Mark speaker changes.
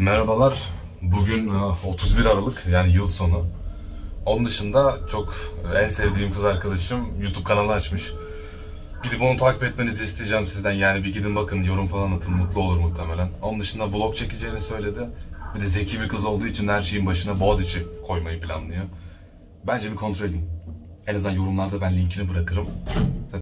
Speaker 1: Merhabalar. Bugün 31 Aralık yani yıl sonu. Onun dışında en sevdiğim kız arkadaşım YouTube kanalı açmış. Gidip onu takip etmenizi isteyeceğim sizden. Yani bir gidin bakın, yorum falan atın, mutlu olur muhtemelen. Onun dışında vlog çekeceğini söyledi. Bir de zeki bir kız olduğu için her şeyin başına Boğaziçi koymayı planlıyor. Bence bir kontrol edin. En azından yorumlarda ben linkini bırakırım.